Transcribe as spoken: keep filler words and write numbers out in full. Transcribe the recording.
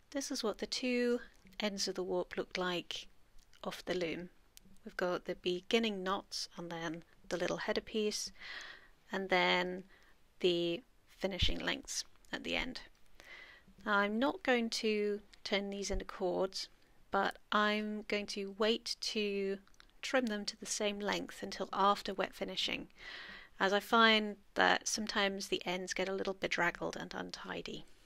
this is what the two ends of the warp look like off the loom. We've got the beginning knots and then the little header piece, and then the finishing lengths at the end. Now, I'm not going to turn these into cords, but I'm going to wait to trim them to the same length until after wet finishing, as I find that sometimes the ends get a little bedraggled and untidy.